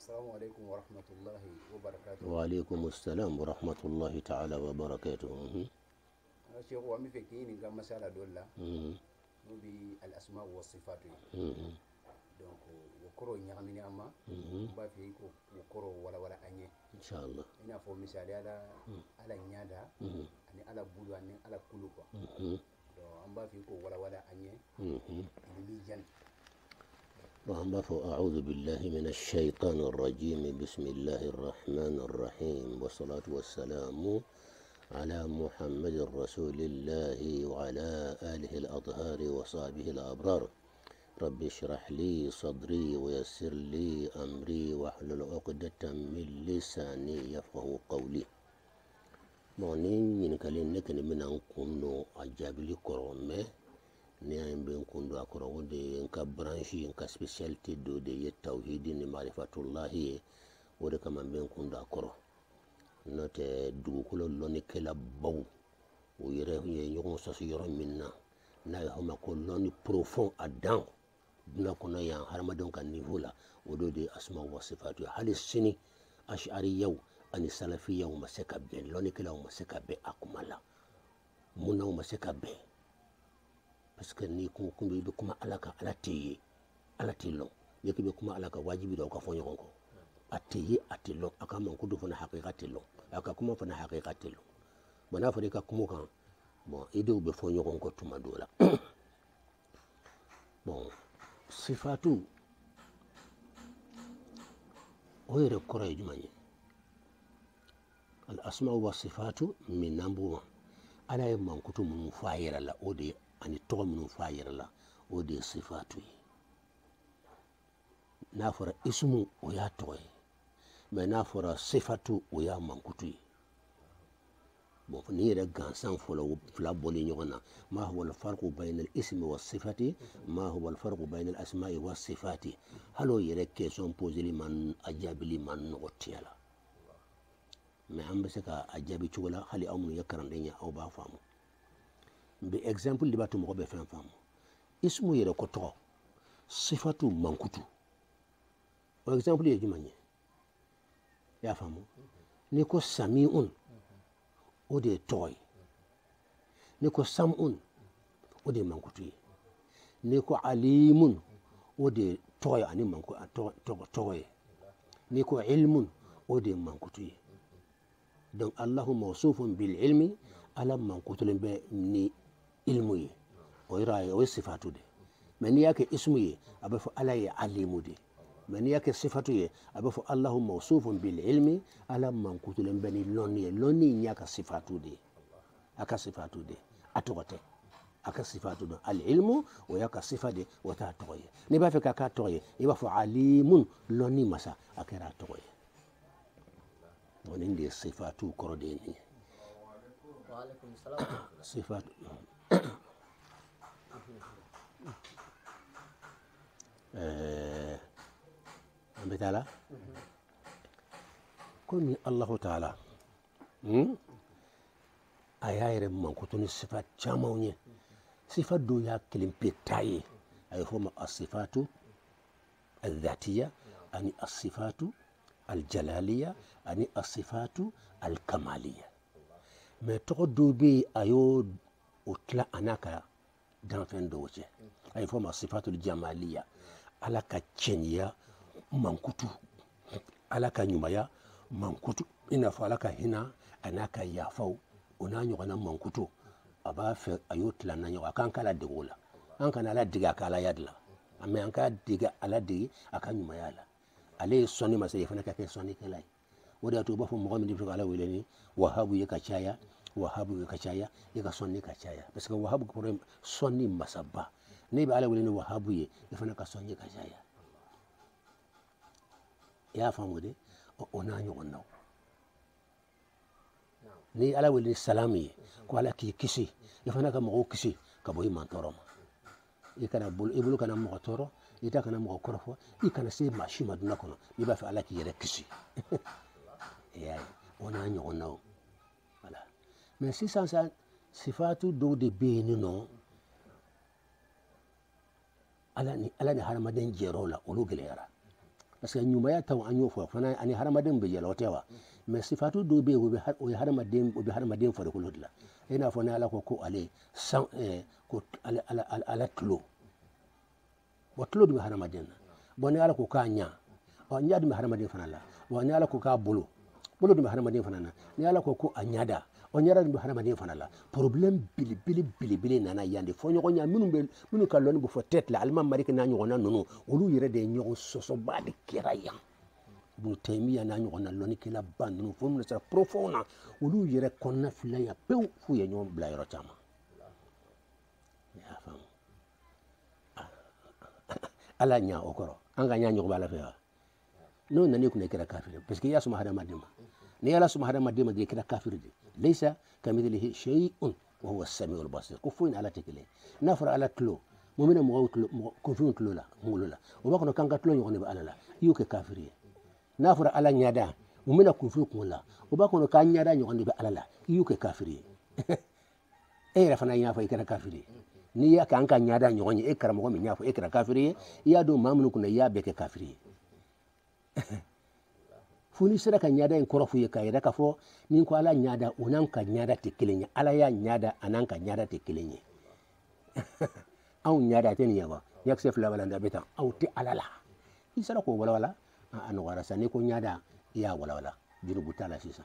السلام عليكم ورحمة الله وبركاته. وعليكم السلام ورحمة الله تعالى وبركاته. شيخ وامي فكيني كم مسألة دولا مهم. نبي الأسماء والصفات مهم. دونك وكرو نعمني أما مهم. ما في وكرو ولا أني إن شاء الله. هنا فو مثال على نيادا مهم. أني على بولو أني على كلوبا مهم. دو أما في ولا أني مهم. اللي جن أعوذ بالله من الشيطان الرجيم. بسم الله الرحمن الرحيم، والصلاة والسلام على محمد رسول الله وعلى آله الأطهار وصحبه الأبرار. رب اشرح لي صدري ويسر لي أمري واحلل عقدة من لساني يفقه قولي. مونين ينكلين نكن من أنكم أجاب لي كرامة ni an ben kundu akoro wode nka branchi nka specialty do de tawhid ni marifatullah wode kama ben kundu akoro note dugukulo loni kela baw o yere ye nyogon soso yoro minna na yo ma ko loni profond adan duna kono ya harmadon kan niveau la wodo de asma wa sifatu hali sini ash'ari yaw ani salafi yaw masaka be loni kela masaka be akumala munna masaka be parce que ni ko kumbe be kuma alaka alati long yake be kuma alaka wajibi do ka fonyo ko atiyi atilo aka man kudu fana haqiqati long aka kuma fana haqiqati long bana fa ka kuma kan bon ido be fonyo ko tuma dola bon sifatu oyre koray jumanye al asma wa sifatu min nambu ala man kutu mun fayira la ode ani tɔgɔ minnu fɔ a yɛrɛ la o de ye sifatu ye n'a fɔra ismu o y'a tɔgɔ ye mɛ n'a fɔra sifatu o y'a mankutu ye bon ni yɛrɛ gansan fɔlɔ fila bɔlen ɲɔgɔn na ma huwa alfarqu bayna al-ismi wa sifati ma huwa alfarqu bayna al-asma'i wa sifati hali o yɛrɛ question poseli man a jaabili man nɔgɔ tiɲɛ la mɛ an bɛ se ka a jaabi cogo la hali aw minnu ye kalanden ye aw b'a faamu be exemple libatu mo be fen fam ismu yere ko to sifatu mankutu o exemple ye jumanye ya famu ni ko sami'un o de toy ni ko sam'un o de mankutu ni ko alimun o de toy ani manku toy ni ko ilmun o de mankutu donc Allahu mawsufun bil ilmi ala mankutu be ni ilmu ye o yira o sifatu de mais ni yake ismu ye abe fo ala ye alimu de mais ni yake sifatu ye abe fo Allahu mawsufun bil ilmi ala man kutulen beni lonni nyaka sifatu de aka sifatu de atogote aka sifatu de al ilmu o yaka sifade o ta toye ni ba fe ka toye e ba fo alimun lonni masa akera toye wonin de sifatu korode ni wa alaikum salam sifatu مثلا كوني الله تعالى أيار من كتوني صفات جامونية صفات دو يا كلم بتاعي أي هما الصفات الذاتية أني الصفات الجلالية أني الصفات الكمالية ما تقدو بي أيو وطلع أناك دانفين دوجه أي هما الصفات الجمالية على كتشنيا mankutu alaka nyumaya mankutu ina fa alaka hina anaka yafau ona nyogana mankutu aba fe ayotla na nyoga kan kala degola an kana la diga kala yadla amma an ka diga ala digi aka nyumaya la ale soni masay fana ka ke soni kelay woda to ba fu mo mi ala weleni wahabu ye kachaya wahabu ye kachaya ye ka soni kachaya parce que wahabu ko soni masaba ne ba ala weleni wahabu ye fana ka soni kachaya ya famu de ona nyogon naw ni ala weli salami ko ala ki kisi ifana ka mo kisi ka boy man torom ikana bul ibulu kana mo toro ita kana mo korofo ikana se mashi maduna kono iba fa ala ki yere kisi ya ona nyogon naw voilà mais si sans ça sifatu do de beni no ala ni haramaden jerola olu gelera parce que nyuma ya taw anyo fo fana ani haramadin be yelo tewa mais sifatu do be wo be haramadin fo ko lodla ina fo na ala ko ale san ko ala tlo wa tlo be haramadin boni ala ko ka nya o nyaadi be haramadin fana la wa ni ala ko ka bolo be haramadin fana na ni ala ko anyada o nyara be haramadin fana la problème bili nana yande fo nyogo nya minu ka loni bu fo tête la alma marika na nyogo na nunu olu yere de nyogo soso badi kiraya bu temiya na nyogo na loni kila ban nunu fo mun sera profond olu yere konna filaya pew fu ye nyom bla yoro chama ya fam ala nya okoro anga nya nyogo bala fe no nani kuna kira kafir parce que ya suma hada madima ni ala suma hada madima de kira kafir de laysa kamithlihi shay'un wa huwa as-sami'ul basir kufuin ala tekele nafra ala tlo mumina mo kufun tlo la ngulula o bakono kanka tlo nyone ba ala la yuke kafiri nafra ala nyada mumina kufun kula o bakono ka nyada nyone ba ala la yuke kafiri e rafana nya fa ikara kafiri ni ya kanka nyada nyone e karamo ko mi nya fa e kara kafiri ya do mamnu kuna ya beke kafiri funi sira ka nyada en korofu ye ka yada ka fo nin ko ala nyada unan ka nyada te kelenya ala ya nyada anan ka nyada te kelenye au nyada te niyawa yak sef la balanda beta au te alala isara ko wala an wara sani ko nyada ya wala biru butala sisa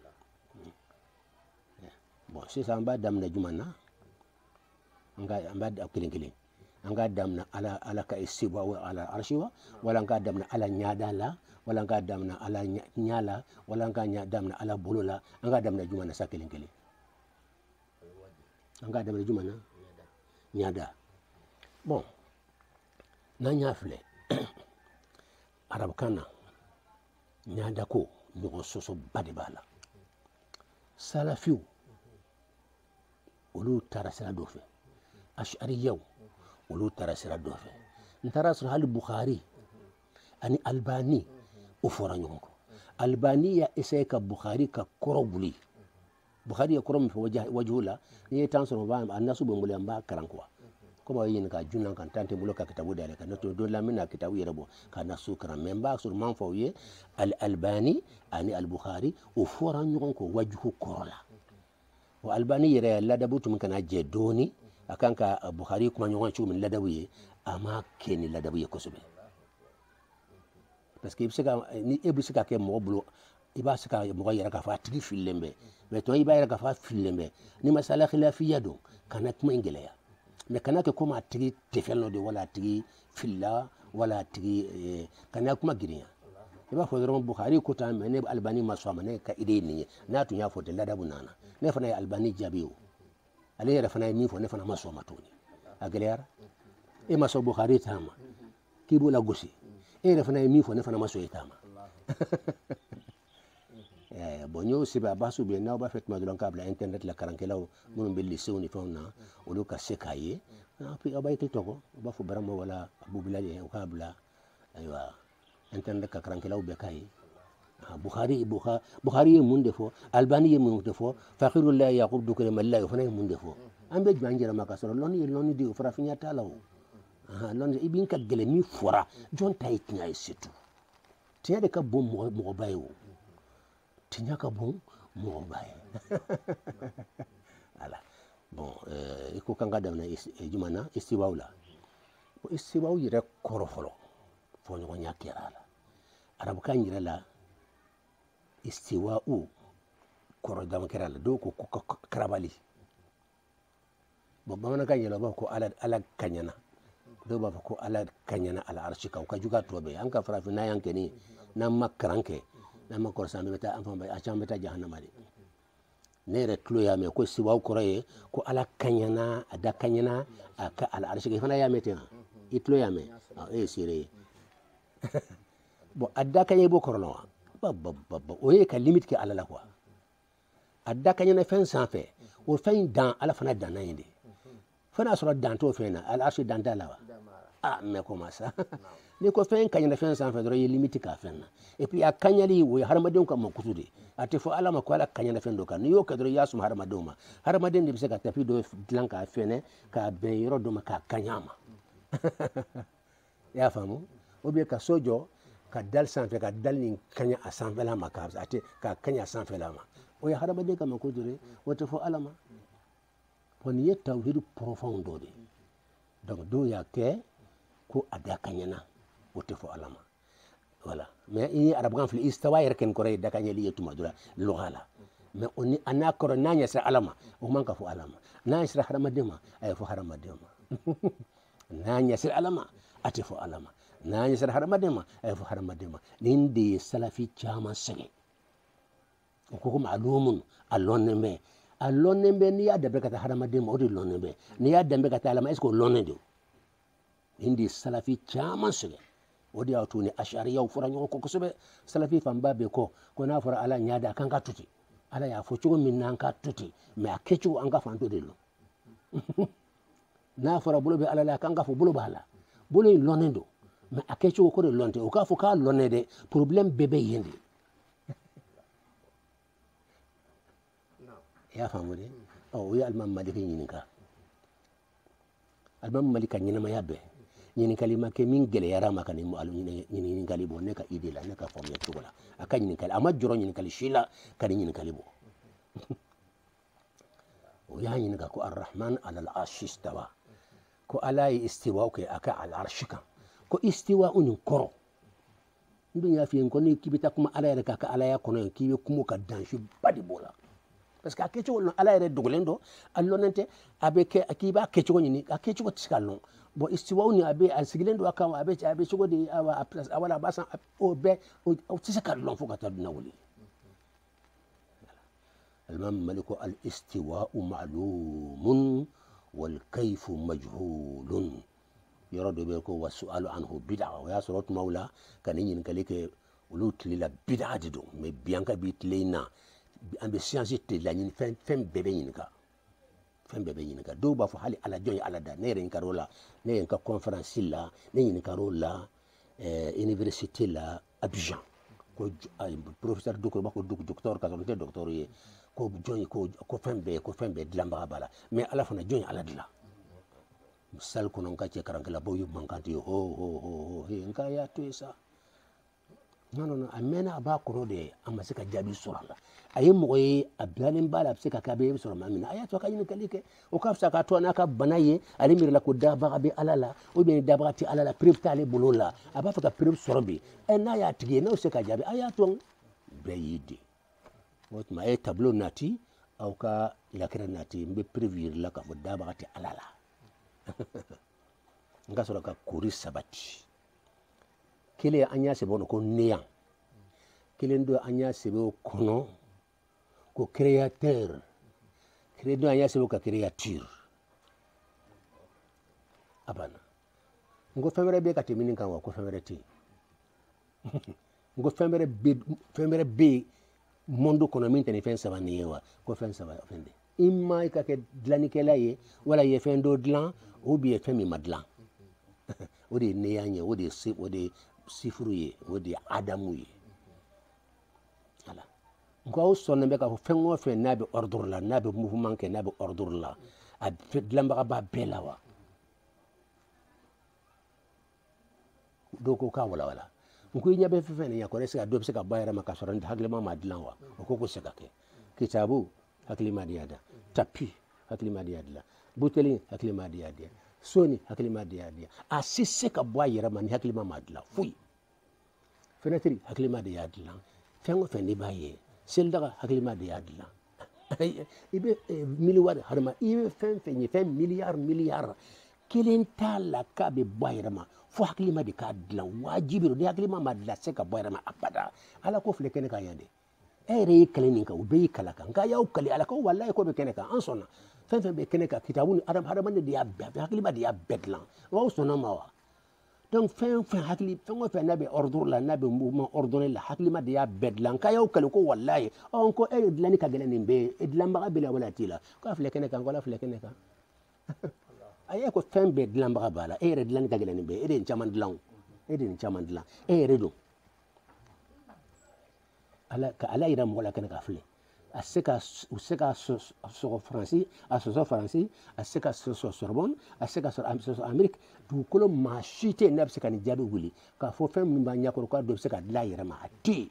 bon sisa amba damna jumana amba da kelengele anga damna ala ka isiba ala arshiwa wala anga damna ala nyada la wala anga damna ala nyala wala anga damna ala bolola anga damna jumana sakelengele anga damna jumana nyada bon na nyafle arab kana nyada ko nyogo soso bade bala salafiu olu tarasala dofe ash'ariyaw olu tarasala dofe ntarasul hal bukhari ani albani ufora nyonko albani ya isayka bukhari ka korobuli bukhari ya korom fi wajhula ni tanso ba annasu be mulen ba karankwa kuma yin ka junan kan tante mulo ka kitabu da ka nato do la mina kitabu yerabo ka nasu karam memba sur man fawye al albani ani al bukhari ufora nyonko wajhu korola wa albani yere ladabu tum kana je doni akanka bukhari kuma nyonko chu min ladabu ye ama keni ladabu ye kosobe parce que ni ibisika ke mo bulo ibasika mo yara ka fa tigi filembe mais to iba yara ka fa filembe ni masala khilafiyya do kana kuma ingeleya mais kana ke kuma tigi tefelno de wala tigi filla wala tigi kana kuma girinya iba fo ron bukhari ko ta men albani maswama ne ka ide ni na tun ya fo de ladabu nana ne fa na albani jabiu ale yara fa na mi fo ne fa na maswama to ni agelera e maso bukhari tama kibu la gosi e fa na mi fo ne fa na maso tama bonyo siba basu be na ba fet madulon kabla internet la karankelaw mun be lycée ni fona olu ka sekaye api abay to ko ba fu barama wala abu bilal e kabla aywa internet ka karankelaw be kay bukhari mun defo albani mun defo faqirullah yaqub dukre mallah fana mun defo ambe jangira maka soro loni di fara finya talaw loni ibin ka gele mi fora jon tay tinya setu tinya de ka bom mo bayo tinya ka bon mo baye ala bon iko kanga damna jumana istiwawla ko istiwaw yire korofolo fo nyo nyakirala arab kan yire la istiwa'u koro dam kirala do ko krabali bo bamana kan yelo ba ko ala kanyana do ba ko ala kanyana ala arshika ka juga tobe an ka farafi na yanke ni na makranke na makor sambe beta an famba a chamba ta jahannama de ne re tlo ya me ko siwaw koroye ko ala kanyana ada kanyana aka ala arshika fana ya mete itlo ya me sire bo adda kanye bo korno babba o ye ka limite ke ala la quoi adda kanyana fen sans fait o fen dans ala fana dans nayinde fana sura dans to fena ala arshi dans dalawa mais comment ça ni ko fen kanyana fen sans fait do ye limite ka fenna et puis akanyali wo harmadin ko mo kutude ate fo ala ma ko ala kanyana fen do kan yo ka do yasum harmadoma harmadin de bisa ka tafi do blanka fene ka ben yoro do ma ka kanyama ya famu o be ka sojo ka dal sanfɛ ka dal nin kaɲa a sanfɛla ma ka kaɲa a sanfɛla ma o ye hadamaden kama ko jure o tɛ fɔ ala ma fɔ nin ye tawhid profond dɔ de donc dɔw y'a kɛ ko a da kaɲana o tɛ fɔ ala ma voilà mais i arabakan filɛ istawa yɛrɛ kɛni kɔrɔ ye da kaɲali ye tuma dɔ la lɔgɔ la mais o ni a n'a kɔrɔ n'a ɲɛsira ala ma o man ka fɔ ala ma n'a ɲɛsira hadamaden ma a ye fɔ hadamaden ma n'a ɲɛsira ala ma a tɛ fɔ ala ma n'a ɲɛsira hadamaden ma a ye fɔ hadamaden ma nin de ye salafi caman sɛgɛn o ko ko ma'lumun a lɔnnen bɛ n'i y'a danbe ka taa hadamaden ma o de lɔnnen bɛ n'i y'a danbe ka taa ala ma est ce que o lɔnnen don nin de ye salafi caman sɛgɛn o de y'a to ni ashariyaw fɔra ɲɔgɔn kɔ kosɛbɛ salafi fanba bɛ kɔ ko n'a fɔra ala ɲa da a kan ka to ten ala y'a fɔ cogo min na an ka to ten mais a kɛcogo an ka fan to de lɔn n'a fɔra bolo bɛ ala la a kan ka fɔ bolo b'a la bolo in lɔnnen don mais a kɛcogo ko de lɔn tɛ o k'a fɔ k'a lɔnnen dɛ problème bɛɛ bɛ yen de i y'a faamu de o ye alimami maliki ɲininka alimami maliki ka ɲɛnamaya bɛɛ ɲininkali ma kɛ min gɛlɛyara ma ka nin ɲininkali bɔ ne ka idée la ne ka faamuya cogo la a ka ɲininkali a ma jɔrɔ ɲininkali si la ka nin ɲininkali bɔ o y'a ɲininka ko arrahman alal arshi istawa ko ala ye istiwa kɛ a ka al arshi kan ko istiwa nin kɔrɔ n dun y'a f'i ye ko ni k'i bɛ taa kuma ala yɛrɛ kan a ka alaya kɔnɔ yen k'i bɛ kuma ka dansi ba de b'o la parce que a kɛcogo lɔn ala yɛrɛ dogolen don a lɔnnen tɛ a bɛ kɛ k'i b'a kɛcogo ɲini a kɛcogo tɛ se ka lɔn bon istiwa ni a sigilen don a kan a bɛ cogo di a b'a san o bɛɛ o tɛ se ka lɔn fo ka taa dunan wuli alimami malik ko al istiwa ma'lumun wal kayfu majhulun yɔrɔ dɔ bɛ yen ko wa su'alu anhu bid'a o y'a sɔrɔ tumaw la ka nin ɲininkali kɛ olu tile la bid'a de don mais bi an ka bi tile in na an bɛ siyansi tile la ɲini fɛn bɛɛ bɛ ɲininka fɛn bɛɛ bɛ ɲininka dɔw b'a fɔ hali ala jɔn ye ala da ne yɛrɛ ɲininkara o la ne ye n ka conférence la ne ɲininkara o la université la Abidjan ko professeur Doko b'a ko docteur ka sɔrɔ n tɛ docteur ye ko jɔn ye ko fɛn bɛɛ dilanbaga b'a la mais ala fana jɔn ye ala dilan salle kɔnɔ n ka cɛ karankɛlabaw ye mankan te ho n ka y'a to ye sa non a mɛnna a b'a kɔrɔ de a ma se ka jaabi sɔrɔ a la a ye mɔgɔ ye a bilalen b'a la a bɛ se ka kɛ a bɛ sɔrɔ maa min na a y'a to a ka ɲininkali kɛ o ka fisa k'a to n'a ka bana ye ale miirila ko dabaga bɛ ala la ou bien dabaga tɛ ala la preuve t'ale bolo la a b'a fɛ ka preuve sɔrɔ bi n'a y'a tigi ye n'o se ka jaabi a y'a to bɛɛ y'i de o tuma a ye tableau nati aw ka lakira nati n bɛ preuve yirila k'a fɔ dabaga tɛ ala la n ka sɔrɔ ka koori sabati kelen an y'a sɛbɛn o ko néant kelen do an y'a sɛbɛn o kɔnɔ ko créateur kelen do an y'a sɛbɛn ka créature a banna n ko fɛn wɛrɛ bɛ ka tɛmɛ nin kan wa ko fɛn wɛrɛ tɛ yen n ko fɛn wɛrɛ bɛ yen monde kɔnɔ min tɛ nin fɛn saba nin ye wa ko fɛn saba fɛn de i ma i ka kɛ dilannikɛla ye wala i ye fɛn dɔ dilan ou bien fɛn min ma dilan o de ye néant ye o de ye sifuru ye o de ye adamu ye voilà nko aw sɔnnen bɛ k'a fɔ fɛn o fɛn n'a bɛ ordre la n'a bɛ mouvement kɛ n'a bɛ ordre la a dilanbaga b'a bɛɛ la wa dɔw ko k'a walawala nko i ɲɛ bɛ fɛn fɛn nin yakɔrɔ est ce que dɔ bɛ se ka bɔ a yɛrɛ ma k'a sɔrɔ n hakilima ma dilan wa o ko ko se ka kɛ kitabu hakilima de y'a da tapi hakilima de y'a dilan buteli hakilima de y'a dilan soni hakilima de y'a dilan a si se ka bɔ a yɛrɛ ma ni hakilima ma dilan foyi fenêtre hakilima de y'a dilan fɛn o fɛn n'i b'a ye selidaga hakilima de y'a dilan i bɛ miliwari hadama i bɛ fɛn fɛn ye fɛn miliyari kelen t'a la k'a bɛ bɔ a yɛrɛ ma fo hakilima de k'a dilan wajibi don ni hakilima ma dilan se ka bɔ a yɛrɛ ma abada ala ko filɛ kɛnɛ kan yan de e yɛrɛ y'i kale nin kan u bɛɛ y'i kala kan nka y'aw kale ala ko walayi ko bɛ kɛnɛ kan an sɔnna fɛn fɛn bɛ kɛnɛ kan kitabu ni hadamaden de y'a bɛɛ hakilima de y'a bɛɛ dilan aw sɔnna ma wa donc fɛn o fɛn n'a bɛ ordre la n'a bɛ mouvement ordonné la hakilima de y'a bɛɛ dilan k'a y'aw kale ko walayi ko e dilanni ka gɛlɛn nin bɛɛ ye dilanbaga bɛ la wala t'i la k'a filɛ kɛnɛ kan ko ala filɛ kɛnɛ kan a ye ko fɛn bɛɛ dilanbaga b'a la e yɛrɛ dilanni ka gɛlɛn nin bɛɛ ye e de ye nin caman dilan o e de ye nin caman dilan e yɛrɛ don ka ala yira mɔgɔ la kɛnɛ ka filɛ a se ka sɔgɔ Faransi a sɔsɔ Faransi a se ka sɔsɔ Sorbonne a se ka sɔsɔ Amérique dugukolo maa si tɛ yen n'a bɛ se ka nin jaabi wuli k'a fɔ fɛn min b'a ɲɛkɔrɔ k'a dɔ bɛ se ka dilan a yɛrɛ ma a tɛ yen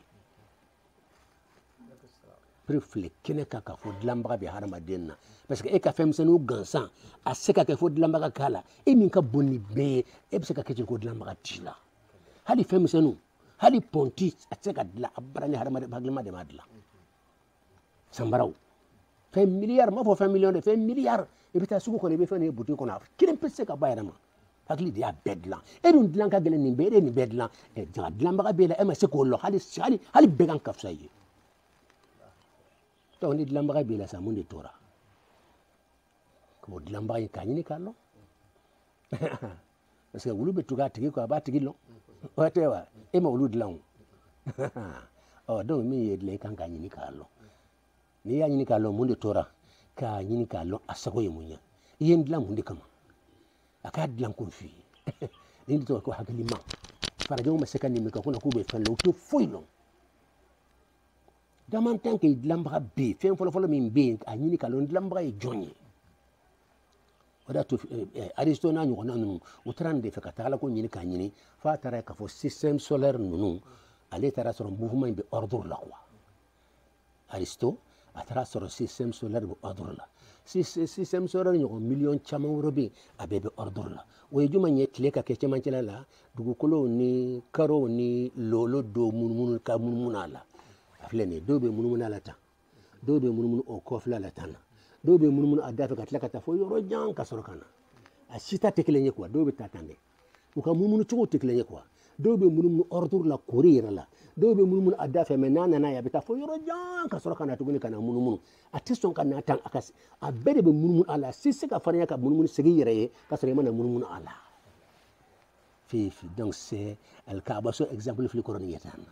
pere filɛ kɛnɛ kan k'a fɔ dilanbaga bɛ hadamaden na parce que e ka fɛn misɛnninw gansan a se ka kɛ fo dilanbaga k'a la e min ka bon ni bɛɛ ye e bɛ se ka kɛ ten ko dilanbaga t'i la hali fɛn misɛnninw hali pɔnti a tɛ se ka dilan a bara ni hadamaden hakilima de b'a dilan sanbaraw fɛn miliyari m'a fɔ fɛn miliyɔn dɛ fɛn miliyari i bɛ taa sugu kɔnɔ i bɛ fɛn nin ye butiki kɔnɔ kelen pe se ka ba yɛrɛ ma hakili de y'a bɛɛ dilan e dun dilan ka gɛlɛn nin bɛɛ e de nin bɛɛ dilan janga dilanbaga b'e la e ma se k'o lɔ hali bɛɛ kan ka fisa i ye donc ni dilanbaga b'e la sa mun de tora k'o dilanbaga in k'a ɲini k'a lɔn parce que wulu bɛ tugu a tigi kɔ a b'a tigi lɔn o tɛ wa e ma wulu dilan o donc min ye dilan i kan k'a ɲini k'a lɔn n'i y'a ɲini k'a lɔn mun de tora k'a ɲini k'a lɔn a sago ye mun ye i ye n dilan mun de kama a k'a dilan kun f'i ye nin de tɔgɔ ko hakilima farajɛw ma se ka nin min kɛ ko k'u bɛ fɛn la u tɛ foyi lɔn daman tan que dilanbaga bɛ yen fɛn fɔlɔfɔlɔ min bɛ yen a ɲini k'a lɔn dilanbaga ye jɔn ye o de y'a to Aristote n'a ɲɔgɔnna ninnu u taara nin de fɛ ka taa ala ko ɲini k'a ɲini f'a taara k'a fɔ système solaire ninnu ale taara sɔrɔ mouvement in bɛ ordre la quoi Aristote a taara sɔrɔ système solaire bɛ ordre la système solaire ɲɔgɔn miliyɔn caman wɛrɛ bɛ yen a bɛɛ bɛ ordre la o ye jumɛn ye tile ka kɛ cɛmancɛla la dugukolow ni karow ni lolo dɔw munumunu ka munumunu a la a filɛ nin ye dɔw bɛ munumunu a la tan dɔw bɛ munumunu o kɔfɛla la tan na dɔw bɛ munumunu a da fɛ ka tila ka taa fo yɔrɔ jan ka sɔrɔ ka na a sita tɛ kelen ye quoi dɔw bɛ taa tan dɛ u ka munumunu cogo tɛ kelen ye quoi dɔw bɛ munumunu ordre la kori yɛrɛ la dɔw bɛ munumunu a da fɛ mais n'a nana ye a bɛ taa fo yɔrɔ jan ka sɔrɔ ka na tuguni ka na munumunu a tɛ sɔn ka na tan a bɛɛ de bɛ munumunu a la si se ka farinya ka munumunu segin i yɛrɛ ye ka sɔrɔ i ma na munumunu a la fifi donc c'est alkaaba so exemple fili kɔrɔ nin ye tan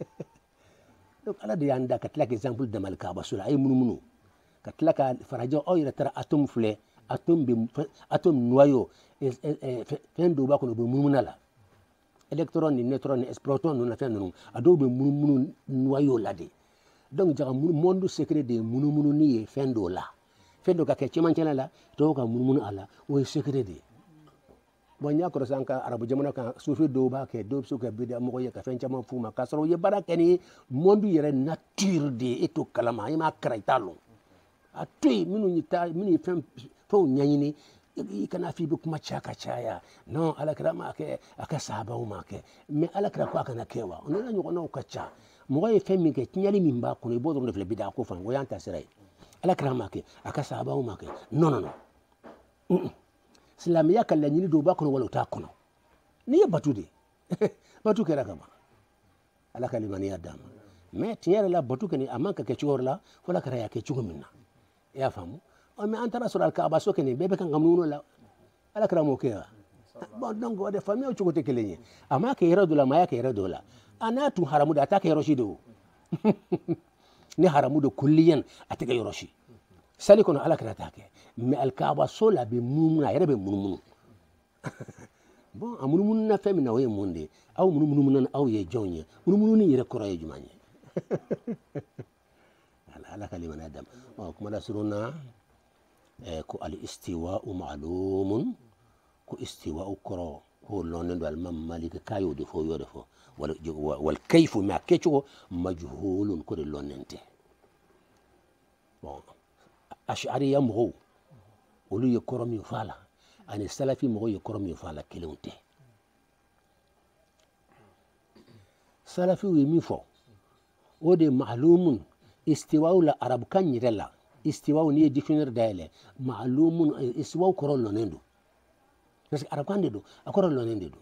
donc ala de y'an da ka tila ka exemple dama alkaaba so la a ye munumunu ka tila ka farajɛw aw yɛrɛ taara atome filɛ atome noyau fɛn dɔw b'a kɔnɔ u bɛ munumunu a la électron ni neutron ni proton ninnu na fɛn ninnu a dɔw bɛ munumunu noyau la de donc jaga monde secret de munumunu ni ye fɛn dɔw la fɛn dɔ ka kɛ cɛmancɛla la dɔw ka munumunu a la o ye secret de ye bon n y'a kɔrɔ sisan ka arabu jamana kan sufi dɔw b'a kɛ dɔw bɛ se ka bida mɔgɔ ye ka fɛn caman f'u ma k'a sɔrɔ u ye baara kɛ ni monde yɛrɛ nature de ye e t'o kalama i m'a kara i t'a lɔn a to yen minnu ye fɛnw ɲɛɲini i kana f'i bɛ kuma caya ka caya non alakira m'a kɛ a ka sahabaw m'a kɛ mais alakira ko a kana kɛ wa o n'a ɲɔgɔnnaw ka ca mɔgɔ ye fɛn min kɛ tiɲɛli min b'a kɔnɔ i b'o dɔrɔn de filɛ bida ko fan o y'an ta sira ye alakira m'a kɛ a ka sahabaw m'a kɛ non silamɛya ka laɲini dɔw b'a kɔnɔ wala o t'a kɔnɔ n'i ye batu de batu kɛra ka ban ala ka limaniya d'a ma mais tiɲɛ yɛrɛ la batu kɔni a man ka kɛ cogo wɛrɛ la fo alakira y'a kɛ cogo min na i y'a faamu mais an taara sɔrɔ alikaaba so kɔni bɛɛ bɛ kan ka munumunu la alakira m'o kɛ wa bon donc o de faamuyaw cogo tɛ kelen ye a m'a kɛ yɔrɔ dɔ la a m'a kɛ yɔrɔ dɔ la a n'a tun haramu de a t'a kɛ yɔrɔ si de o ni haramu de kulliyan a tɛ kɛ yɔrɔ si sali kɔnɔ alakira t'a kɛ mais alikaaba so la a bɛ munumunu a yɛrɛ bɛ munumunu bon a munumunu na fɛn min na o ye mun de ye aw munumunu na aw ye jɔnw ye munumunu ni yɛrɛ kɔrɔ ye jumɛn ye ala ka limaniya d'a ma kuma la surun na ko al istiwa'u ma'lumun ko istiwa'u kɔrɔ ko lɔnnen don alimami maliki k'a y'o de fɔ o y'o de fɔ wal kayfu mais a kɛcogo majhulun ko de lɔnnen tɛ bon ash'ariya mɔgɔw olu ye kɔrɔ min fɔ a la ani salafi mɔgɔw ye kɔrɔ min fɔ a la kelenw tɛ salafiw ye min fɔ o de ma'lumun istiwa'u la arabukan yɛrɛ la istiwa'u n'i ye dictionnaire dayɛlɛ ma'lumun istiwa'u kɔrɔ lɔnnen don parce que arabukan de don a kɔrɔ lɔnnen de don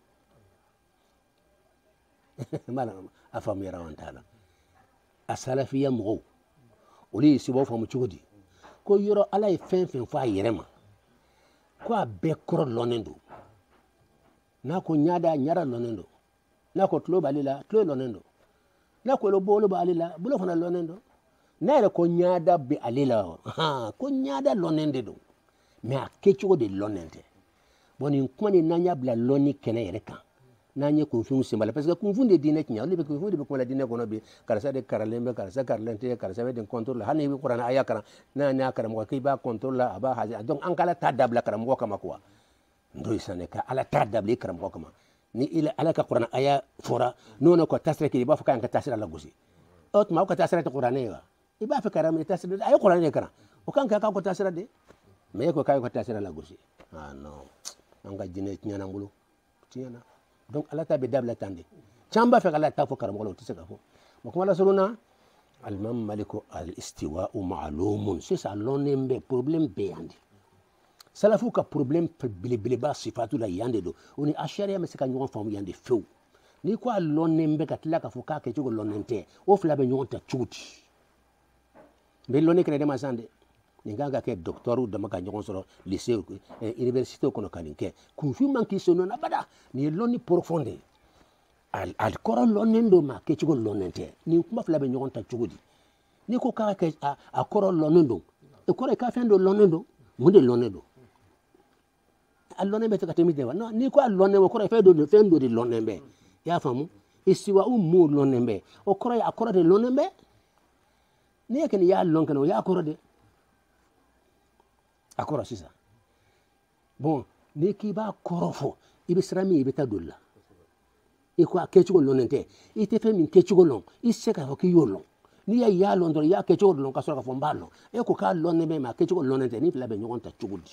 a faamuyara wa n t'a la a salafiya mɔgɔw olu ye istiwa'u faamu cogo di ko yɔrɔ ala ye fɛn fɛn fɔ a yɛrɛ ma ko a bɛɛ kɔrɔ lɔnnen don n'a ko ɲada lɔnnen don n'a ko tulo b'ale la tulo lɔnnen don n'a ko bolo b'ale la bolo fana lɔnnen don n'a yɛrɛ ko ɲada bɛ ale la ko ɲada lɔnnen de don mais a kɛcogo de lɔnnen tɛ bon nin kuma nin n'an y'a bila lɔnni kɛnɛ yɛrɛ kan nanye kunfun simbala parce que kunfun de dine kinya le be kunfun de ko la dine kono be karasa de karalembe karasa karlente karasa be de contrôle hani be qur'an aya kana na nya kara mo kai ba contrôle la aba haja donc an kala tadabla kara mo kama quoi ndoy sane ka ala tadabli kara mo kama ni ila ala ka qur'an aya fora nono ko tasra ki ba fa kan ka tasra la gusi ot ma ko tasra ta qur'an ya iba fa kara mi tasra ay qur'an ya kara o kan ka ko tasra de me ko kay ko tasra la gusi ah non anga jine nyana mbulu tiana donc ala ta be dabla tande chamba fe ala ta fo karam wala tise ka fo makuma la soluna al mam maliko al istiwa'u ma'lumun c'est ça l'onembe problème be yandi salafu ka problème bile ba sifatu la yande do oni asharia me se ka nyon fam yande few ni ko l'onembe ka tla ka fo ka ke jogo l'onente o fla be nyon ta chuti be lone kene de masande ningaga ke docteur de maka nyon soro lycée université ko no kaninke kunfi manki sono na bada ni loni profonde al koro lonendo ma ke chugo lonente ni kuma fla be nyon ta chugudi ni ko ka ke a koro lonendo e koro ka fendo lonendo munde lonendo al lonembe to katemi de no ni ko al lonembe koro fendo de lonembe ya famu isiwa mu lonembe o koro ya koro de lonembe ni ke ni ya lonkano ya koro de akora sisa bon ni ki ba korofo ibe srami ibe tadulla e ko akechugo lonente ite fe min kechugo lon iseka fo ki yolo ni ya londro ya kechugo lon kasoro ka fo mbalo e ko ka lonne be ma kechugo lonente ni fla be nyogonta chugudi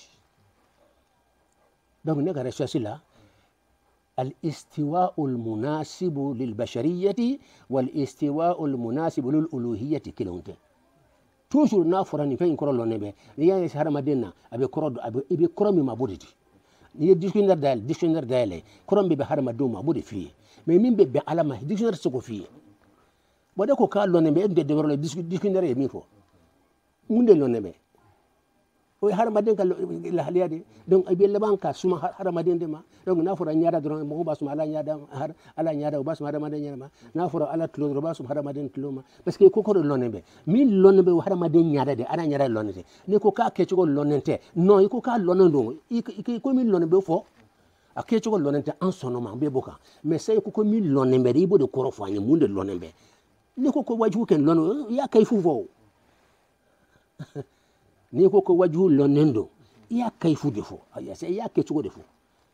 donc ne ga recherche là الاستواء المناسب للبشرية والاستواء المناسب للألوهية كلونته toujours na forani fe inkoro lo nebe ni ya shahara madina abe koro abe koro mi mabuditi ni dictionnaire dal koro be har madu mabudi fi mais min be alama dictionnaire soko fi bodo ko ka lo nebe de le dictionnaire e mi fo munde lo nebe o har madin ka la haliyade donc abe laban ka suma har madin de ma donc na fora nyaada dron mo ba suma ala nyaada har ala nyaada ba suma har madin nyama na fora ala tulo ba suma har madin tulo parce que ko ko lo nebe min lo nebe har madin nyaada de ana nyaada lo nete ni ko ka ke ko lo nete non ko ka lo ndo ko min lo nebe fo a ke ko lo nete en son nom be boka mais c'est ko min lo nebe ibo de koro fo anyi munde lo nebe ni ko waju ken lo ya kay fu fo ni ko waju lonendo ya kayfu defo ya se ya kechugo defo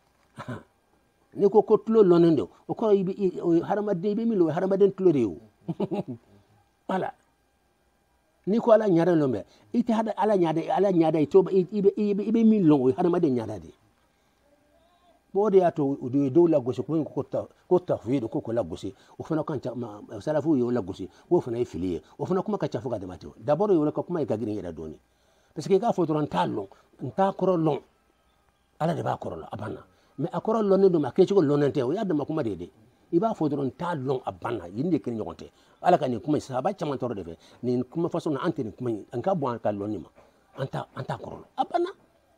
ni ko tulo lonendo o ko harama de be milo harama den tulo rew wala ni ko ala nyaada lombe ite hada ala nyaada to ibe milo harama de nyaada de bode ya to do la gosi ko tafwid ko la gosi o fana kan salafu yo la gosi o fana filiye o fana kuma ka chafuga de mateo d'abord yo ka kuma ka gini yeda doni parce que ka fo doron tallo nta koro lon ala de ba koro la abana mais akoro lon ne do ma kechi ko lonente o yadda makuma dede iba fo doron tallo abana yinde ken nyogonte ala kan kuma sa ba chama toro defe ni kuma façon na antene kuma an ka bo an ka lon ni ma anta koro abana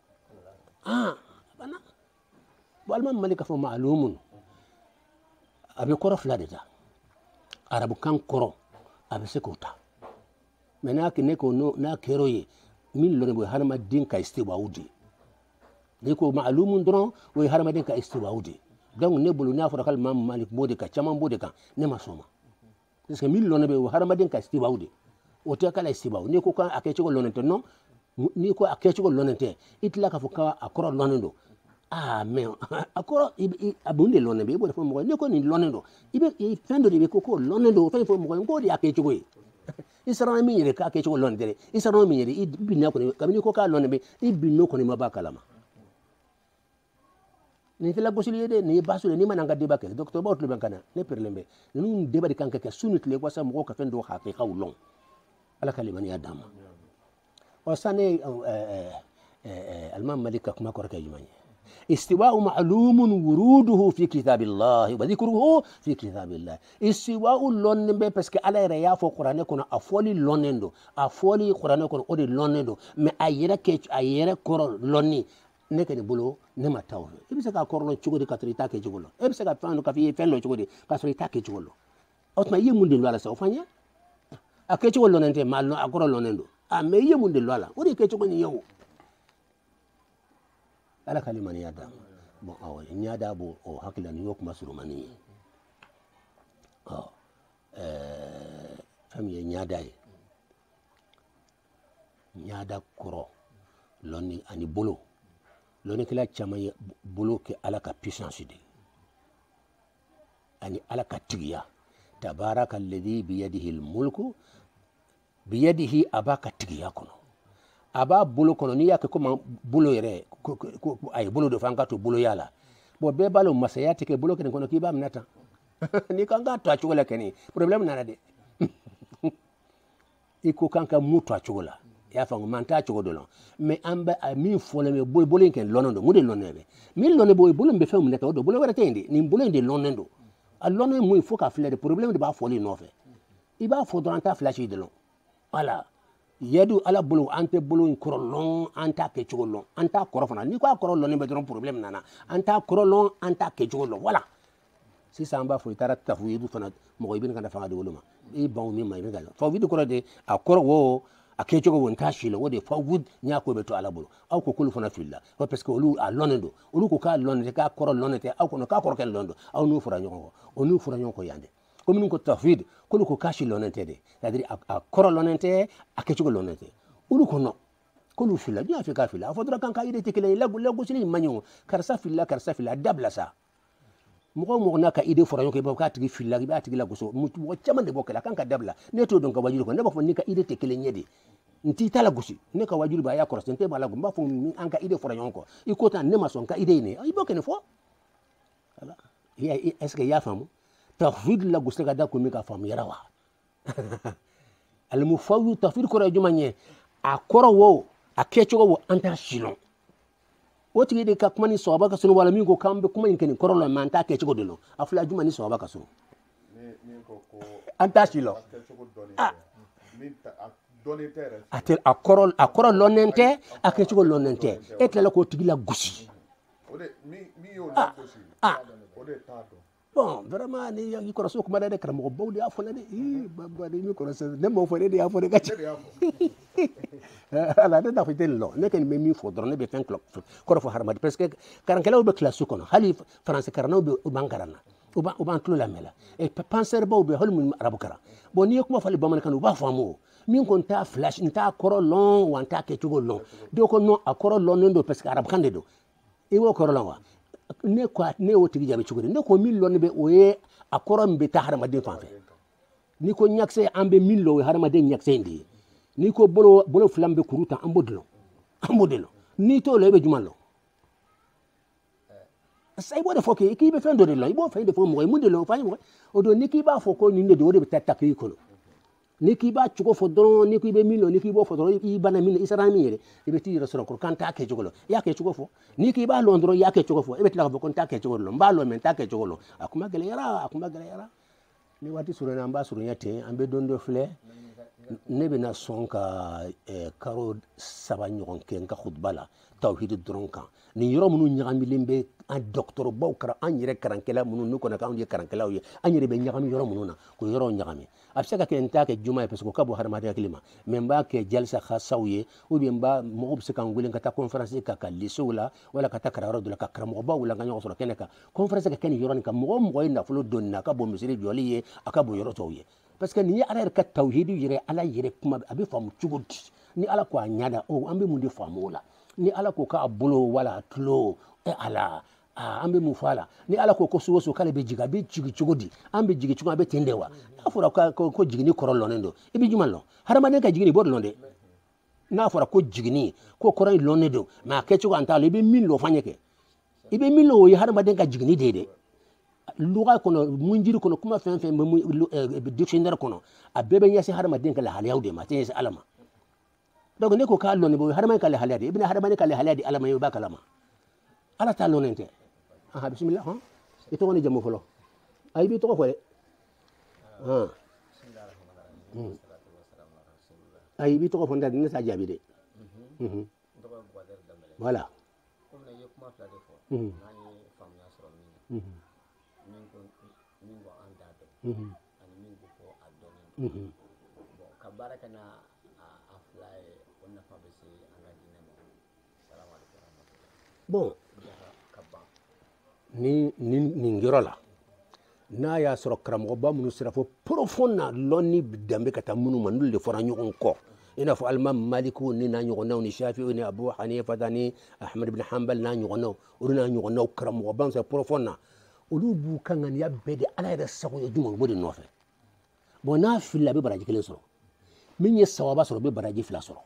abana bo alma malika fo ma'lumun abi koro fladeta arabu kan koro abi sekota mena ke ne ko no na keroye min lone boy harama din ka istiwa wudi ni ko ma'lumun dron boy harama din ka istiwa wudi donc ne bulu na fara kal mam malik bode ka chama bode ka ne masoma parce que min lone boy harama din ka istiwa wudi o te kala istiwa ni ko kan akechi ko lonente non ni ko akechi ko lonente itla ka fuka akoro lonendo mais akoro abunde lone be bode fo mo ni ko ni lonendo ibe fendo de ko lonendo fo mo ko di akechi ko isara mi yere ka ke ko lon dere isara mi yere ibinna ko kamini ko ka lon be ibinno ko ni mabakala ma ni tela gosili yede ni basule ni mananga debake docteur ba otlo bankana ne perlembe ni deba de kanka ke sunut le wasa mo ka fendo haqiqa ulon ala kalimani adama wa sane المام ملك كما كرك يجمعني استواء معلوم وروده في كتاب الله وذكره في كتاب الله استواء لون بي باسكو على ريا فو قران كون افولي لونندو افولي قران كون اودي لونندو مي ايرا كيت ايرا كور لوني nekeni bulo nema tawlo ibisa ka korlo chugodi katrita ke chugolo ibisa ka fando ka fi fello chugodi katrita ke chugolo otma yemunde lwala sa ofanya ake chugolo nente malno akoro lonendo me yemunde lwala odi ke chugoni yewu ala kalimani yada bon awo nyaada bo o hakila ni yok masrumani fami nyaada e nyaada koro lonni ani bolo lonni kila chama bolo ke ala ka puissance de ani ala ka tigiya tabaraka alladhi biyadihi almulku biyadihi abaka tigiya kono aba bolo kono ni yake ko bolo yere ay bolo do fanga to bolo yala bo be balo masaya tike bolo ken kono ki ba minata ni kanga to achola keni problem nana de iko kanka muto achola ya fango manta achogo do mais amba mi fole me bolo ken lonondo mude lonebe mi lonne boy bolo be fem neta do bolo wara tende ni bolo inde lonendo a lonne mu il faut ka fle de problème de ba fole no fe iba fodranta flash de lon voilà yadu ala bolo ante bolo in korolon anta ke chogolon anta korofana ni ko korolon be don problème nana anta korolon anta ke chogolon voilà si samba fo itara tafwidu fana mo ibin kan fanga de woluma e bon mi may ngal fawid ko de a koro wo a ke chogo won tashi lo wode fawid nya ko be to ala bolo aw ko kulu fana filla ko parce que olu a lonendo olu ko ka lonete ka koro lonete aw ko no ka koro ken londo aw nu fura nyoko onu fura nyoko yande comme nous ko tafwid ko ko kashi lonente de c'est-à-dire a koro lonente a ke chogo lonente ulu ko no ko lu filla dia fe ka filla fodra kan ka ide tekele lagu sini manyo karsa filla dabla sa mo na ka ide fora yoko ka tigi filla ba tigi lagu so mo chama de bokela kan ka dabla ne to don ka wajuru ko ne ba fo ni ka ide tekele nyede nti tala gusi ne ka wajuru ba ya korose nte ba lagu ba fo an ka ide fora yonko iko tan ne ma son ka ide ne ay bokene fo voilà est-ce que ya famu tafwid la gusta ga da ko mi ka fam yarawa al mufawwid tafwid ko ra jumanye a koro wo a kecho wo anta shilon o tigi de ka kuma ni soba ka sunu wala mi ko kambe kuma ni ken koro lo man ta kecho do lo afla jumani soba ka sunu ni ko anta shilon min ta donete atel a koro lonente a kecho lonente et la ko tigi la gusi ode mi yo la gusi ode tato bon vraiment ni yangi ko rasul ko madade kara mo bawdi afona de baba de mi ko rasul ne mo fone de afone gati ala de da fitel lo ne ken mi fo drone be fen clock ko fo harmad parce que karan kala be classe ko no hali français karana be bankarana o ban tlo la mela et penser ba be hol mun arabu kara bon ni ko fali baman kan ba famo min kon ta flash nta koro long wanta ke tugo long do ko no akoro long ndo parce que arab kan de do e wo koro long wa ne kwa ne o tigi jabe chuguri ne ko millo ne be oye akoro mbe ta harama de fanfe ni ko nyakse ambe millo we harama de nyakse ndi ni ko bolo flambe kuruta ambodlo ni to lebe jumalo sai bo de foke ki be fendo de lo ibo fende fo mo de lo fa mo o do ni ki ba foko ni ne de o de ta takki ko ni ki ba chugo fo don ni ki be millo ni ki bo fo don i bana min isara mi yere be ti restaurant ko kan ta ke chugo ya ke chugo fo ni ki ba londro ya ke chugo fo e be tla ko kon ta ke chugo lo mba lo men ta ke chugo lo akuma gele yara ni wati suru na mba suru yate ambe dondo fle ne be na sonka karo saba nyon ken ka khutbala tawhid dronka ni yoro munu nyagami lembe an docteur baw kara an yere karankela munu nuko na kan ye karankela ye an yere be nyagami yoro munu na ko yoro nyagami absaka ke nta ke juma parce que kabo harma de klima memba ke jalsa khasawiye ou bien ba mo obse kan gulen ka ta conférence ka lisula wala ka ta kararo de la ka karamo ba wala ganyo so keneka conférence ka ken yoro ni ka mo ina fulo donna ka bo misiri joliye akabo yoro toye parce que ni ara ka tawhid yere ala yere kuma abi famu chugudi ni ala ko anyada o ambe mundi famu la ni ala ko ka abulo wala tlo e ala ambe mufala ni ala ko suwo kala be jiga be jigi chugudi ambe jigi chuga be tendewa afura ko jigini korolo nendo ibi jumalo harama ne ka jigini bod londe na afura ko jigini ko koran lonedo ma ke chuga antalo ibi min lo fanyeke ibi min lo yi harama de ka jigini dede luga kono munjiri kono kuma fen dictionnaire kono abebe nyasi harama de ka la halyawde ma tense alama donc ne ko ka loni bo harama ka la halyade ibn harama ne ka la halyade alama yo ba kalama ala ta lonente aha bismillah ha ito woni jamu folo ay bi to ko de ay bi to ko fonda ni sa jabi de voilà bon ni ngirola n'a y'a sɔrɔ karamɔgɔba minnu sera fo profond na lɔnni danbe ka taa minnu ma n'olu de fɔra ɲɔgɔn kɔ i n'a fɔ alimami maliku ni n'a ɲɔgɔnnaw ni shafi'u ni abu hanifata ni ahmad ibn hanbal n'a ɲɔgɔnnaw olu n'a ɲɔgɔnnaw karamɔgɔba sɔrɔ profond na olu b'u ka ŋaniya bɛɛ de ala yɛrɛ sago ye jumɛn o b'o de nɔfɛ bon n'a filila a bɛ baraji kelen sɔrɔ min ye sawaba sɔrɔ o bɛ baraji fila sɔrɔ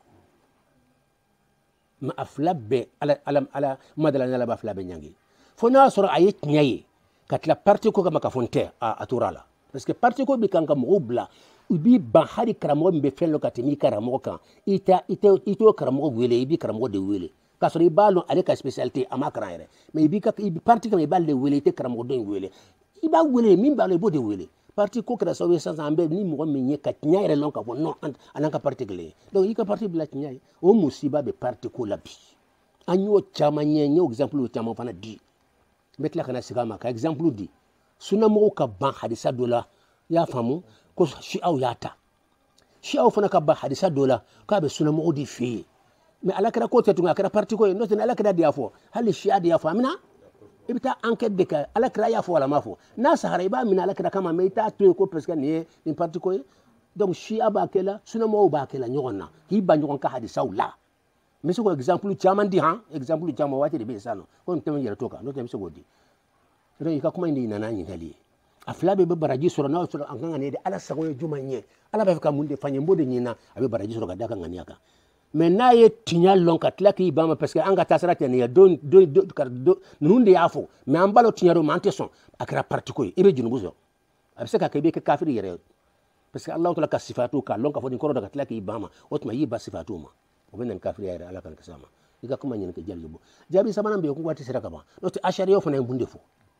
mɛ a fila bɛɛ ala madala ni ala b'a fila bɛɛ ɲangi fo n'a sɔrɔ a ye tiɲɛ ye ka tila parti ko kama ka fɔ n tɛ a tora la parce que parti ko bɛ kan ka mɔgɔw bila u b'i ban hali karamɔgɔ min bɛ fɛn dɔ ka tɛmɛ i karamɔgɔ kan i t'o karamɔgɔ wele i b'i karamɔgɔ de wele k'a sɔrɔ i b'a dɔn ale ka spécialité a ma karan yɛrɛ mɛ i b'i parti kama i b'ale de wele i tɛ karamɔgɔ dɔ in wele i b'a wele min b'a la i b'o de wele parti ko kɛra sababu ye sisan an bɛ ni mɔgɔ min ye ka tiɲɛ yɛrɛ lɔn ka fɔ non an n'an ka parti kelen ye donc i ka parti bila tiɲɛ ye o musiba bɛ parti ko la bi an y'o caman ɲɛ n y'o exemple caman fana di n bɛ tila ka na segin a ma ka exemple di sunamɔgɔw ka ban hadisa dɔ la i y'a faamu ko siyaw y'a ta siyaw fana ka ban hadisa dɔ la k'a bɛ sunamɔgɔw de fɛ yen mɛ ala kɛra ko tɛ tun a kɛra parti ko ye n'o tɛ ni ala kɛra de y'a fɔ hali siya de y'a fɔ amina i bɛ taa enquête de kɛ ala kɛra y'a fɔ wala m'a fɔ n'a sahara i b'a minɛ ala kɛra kama mɛ i t'a to yen ko parce que nin ye nin parti ko ye donc siya b'a kɛ la sunamɔgɔw b'a kɛ la ɲɔgɔn na k'i ban ɲɔgɔn ka hadisaw la n bɛ se k'o exemple caman di han exemple caman waati de bɛ yen sisan nɔ ko n tɛ n yɛrɛ to kan n'o tɛ n bɛ se k'o di donc i ka kuma in de nana ɲininkali ye a fila bɛɛ bɛ baraji sɔrɔ n'a sɔrɔ an kan ka ne de ala sago ye juma ye ala b'a fɛ ka mun de fɔ n ye n b'o de ɲinina a bɛ baraji sɔrɔ ka da ka ŋaniya kan mɛ n'a ye tiɲɛ lɔn ka tila k'i ban ma parce que an ka taasira tɛ nin ye ninnu de y'a fɔ mɛ an b'a dɔn tiɲɛ don mɛ an tɛ sɔn a kɛra parti ko ye i bɛ junubu sɔrɔ a bɛ se ka kɛ i bɛ kɛ kafiri yɛrɛ ye parce que ala tila ka sifatu k'a lɔn ka fɔ nin kɔrɔ da ka tila k'i ban ma o tuma i y'i ba sifatu ma o bɛ na ni kafiri yɛrɛ ala kana kisi a ma i ka kuma ɲini ka jaabi bɔ jaabi sabanan bɛ yen ko waati sera ka ban n'o tɛ asariyaw fana ye mun de fɔ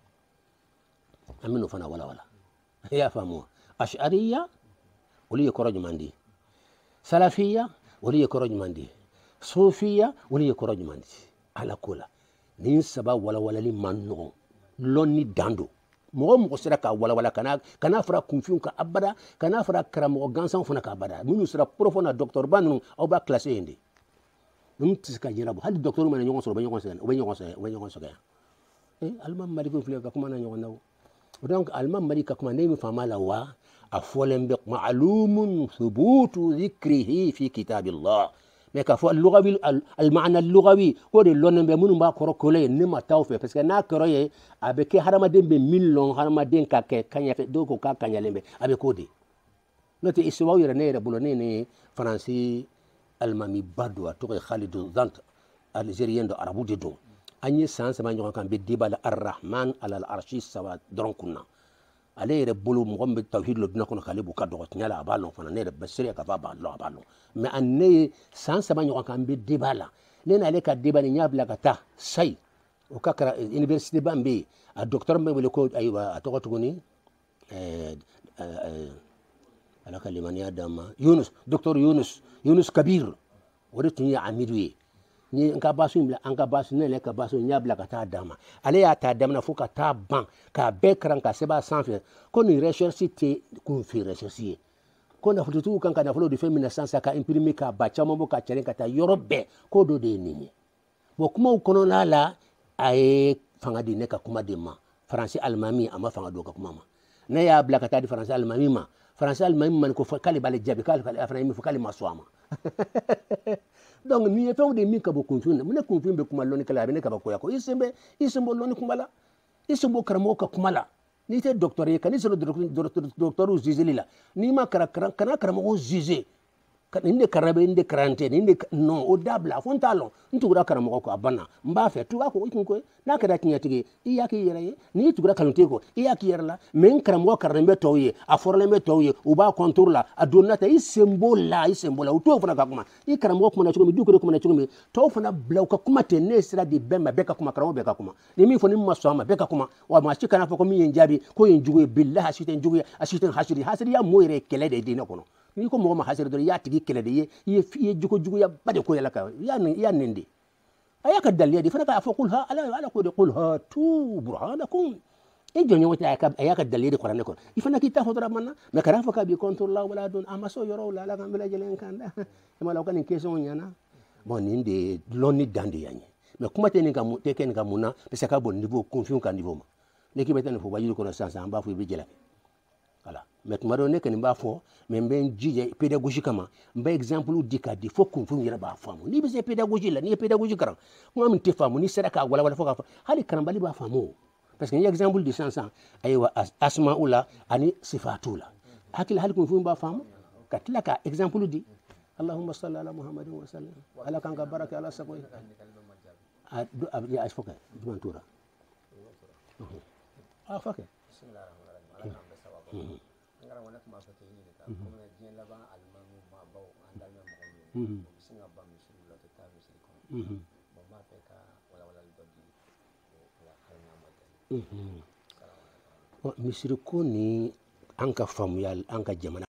an bɛ n'o fana walawala i y'a faamu wa ashariya olu ye kɔrɔ jumɛn di salafiya olu ye kɔrɔ jumɛn di sufiya olu ye kɔrɔ jumɛn di ala ko la nin saba walawalali man nɔgɔn lɔn ni dan don mɔgɔ mɔgɔ sera ka walawala kana fara kunfinw ka abada kana fara karamɔgɔ gansanw fana ka abada minnu sera profond na docteur ba ninnu aw b'a classé yen de ninnu tɛ se ka ɲɛnabɔ hali docteur mana ɲɔgɔn sɔrɔ u bɛ ɲɔgɔn sɛgɛn alimami maliki filɛ ka kuma na ɲɔgɔn na o donc alimami maliki ka kuma ne min faama la wa a fɔlen bɛ ma'lumun thubutu dhikrihi fi kitabillah mais k'a fɔ al-ma'na al-lughawi ko de lɔnnen bɛ minnu b'a kɔrɔ kolo ye ne ma taa o fɛ parce que n'a kɛra ye a bɛ kɛ hadamaden bɛ min lɔn hadamaden ka kɛ kaɲɛ dɔw ko k'a kaɲalen bɛ a bɛ k'o de n'o tɛ isibaw yɛrɛ ne yɛrɛ bolo ne ni faransi alimami ba don a tɔgɔ ye Khalidou Zant algérien dɔ arabu de don an ye san 3 ɲɔgɔn kan n bɛ débat la ar-rahman alal arshi sawa dɔrɔn kunna ale yɛrɛ bolo mɔgɔ min bɛ tawhid lɔ dunan kɔnɔ k'ale b'u ka dɔgɔ tiɲɛ la a b'a lɔn fana ne yɛrɛ bɛ seere k'a fɔ a b'a lɔn mais a ne ye san 3 ɲɔgɔn kan n bɛ débat la ne n'ale ka débat nin n y'a bila ka taa sayi o ka kɛra université ba min bɛ yen a docteur min bɛ wele ko ayiwa a tɔgɔ tuguni ala ka limaniya d'a ma docteur Yunus Kabir o de tun ye amidu ye ni n ka basu in bila an ka basu ne yɛrɛ ka basu n y'a bila ka taa d'a ma ale y'a ta daminɛ fo ka taa ban k'a bɛɛ karan ka sɛbɛn a sanfɛ ko nin recherche tɛ kunfin recherche ye ko nafolotigiw kan ka nafolo de fɛn min na sisan ka imprimer k'a ba caman bɔ ka cɛrin ka taa yɔrɔ bɛɛ ko dɔ de ye nin ye bon kumaw kɔnɔna la a ye fanga di ne ka kuma de ma faransi alimami a ma fanga di o ka kuma ma ne y'a bila ka taa di faransi alimami ma faransi alimami ma ko k'ale b'ale jaabi k'ale fana ye min fɔ k'ale ma sɔn a ma donc nin ye fɛnw de min ka bɔ kunfin na mun ne kunfin bɛ kuma lɔnni kɛla a bɛ ne ka bɔ koya kɔ i sen bɔ lɔnni kuma la i sen bɔ karamɔgɔ ka kuma la n'i tɛ docteur ye ka n'i sɔrɔ docteur jugeli la n'i ma kana karamɔgɔ juger nin de karan bɛ nin de karan tɛ nin de non o dabila fo n t'a lɔn n tugura karamɔgɔ kɔ a banna n b'a fɛ tuba ko i kun ko n'a kɛra tiɲɛtigi ye i y'a k'i yɛrɛ ye n'i tugura kalotigi kɔ i y'a k'i yɛrɛ la mais n karamɔgɔ karannen bɛ tɔw ye a fɔrɔlen bɛ tɔw ye u b'a contour la a donna ta i sen b'o la u t'o fana ka kuma i karamɔgɔ kumana cogo min dukure kumana cogo min tɔw fana bila u ka kuma ten ne sira di bɛɛ ma bɛɛ ka kuma karamɔgɔ bɛɛ ka kuma ni min fɔ ni min ma sɔn a ma bɛɛ ka kuma wa maa si kana fɔ ko min ye n jaabi ko ye n jugu ye billahi a si tɛ n jugu ye a si tɛ n hasidi hasidi ya mot yɛrɛ ye kɛlɛ de ye diinɛ kɔnɔ n'i ko mɔgɔ ma hasidi dɔrɔn i y'a tigi kɛlɛ de ye i ye juguya ba de ko yɛlɛ kan i y'a nin de a y'a ka daliya de fana k'a fɔ kul ha ala ko de kul hatu burhanakum i jɔnɲɔgɔn tɛ a y'a ka daliya de kuranɛ kɔnɔ i fana k'i ta fɔ dɔrɔn a ma na mais kana fɔ k'a b'i contour la wala don a ma s'o yɔrɔw la ala k'an bɛɛ lajɛlen kan da i ma la o ka nin question ɲɛna bon nin de ye lɔnni dan de y'an ye mais kuma tɛ nin ka mun tɛ kɛ nin ka mun na bɛ se ka bɔ niveau confiance ka niveau ma ne k'i bɛ taa nin fɔ wajibi kɔnɔ sisan an b'a fɔ i bɛ jalaki voilà mais tuma dɔ ne kɔni b'a fɔ mais n bɛ n jija pédagogie kama n bɛ exemple di k'a di fo kunfin yɛrɛ b'a faamu n'i bɛ se pédagogie la n'i ye pédagogie kalan kuma min tɛ faamu n'i sera k'a walawala fo k'a fɔ hali kalanbali b'a faamu parce que n ye exemple di sisan ayiwa asma'u la ani sifatu la hakili hali kunfin b'a faamu ka tila ka exemple di اللهم صل على محمد وسلم على كان بركة على سقوي أبدي أشفقه جمان تورا فكر بسم الله الرحمن الرحيم على كان بسوا أنا وانا كما فتيني لك كم نجين لبا المهم ما باو عندنا مهم سنغ بام مسلم لا تتابع مسلم ما فيك ولا البدي ولا خلنا ما misiri ko ni an ka faamuyali an ka jamana